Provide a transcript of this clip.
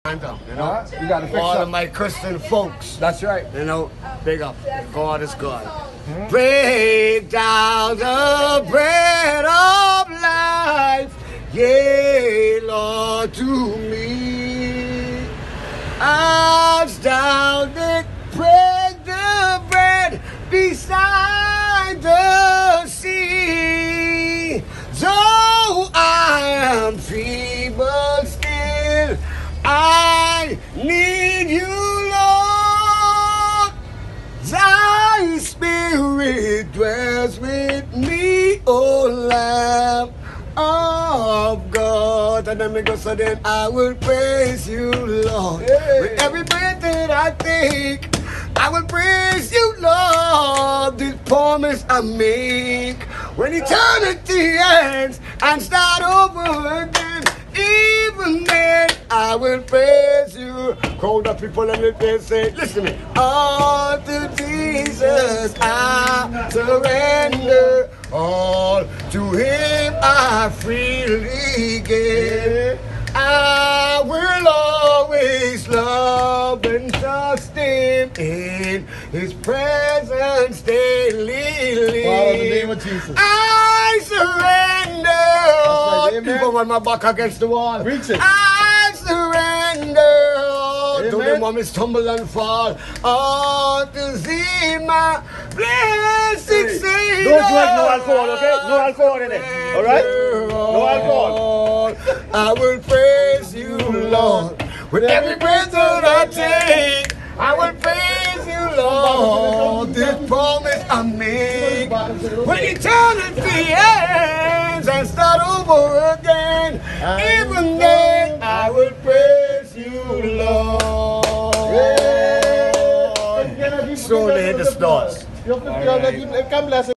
You know, you got to fix all up. of my Christian folks. That's right. You know, big up. God is God. Break down the bread of life, yea, Lord, to me. As thou did break the bread beside the sea, though I am feeble still, I need you, Lord. Thy spirit dwells with me, O Lamb of God. And then we go, so then I will praise you, Lord. Hey. With every breath that I take, I will praise you, Lord. This promise I make when eternity ends and start over again. Even then, I will praise you. Crowd of people and they say, listen to me. All to Jesus I surrender. All to Him I freely give. I will always love and trust Him in His presence daily. Father, in the name of Jesus. I surrender. Right, people want my back against the wall. Reach it. I surrender. To them want me stumble and fall. All to see my blessed Savior. Don't drink no alcohol, okay? No alcohol in it. Alright? No alcohol. I will praise you, Lord. With every breath that I take, I will praise you, Lord. This promise I make. When eternity ends and start over again, even then I will praise you, Lord. Slowly hit the stars.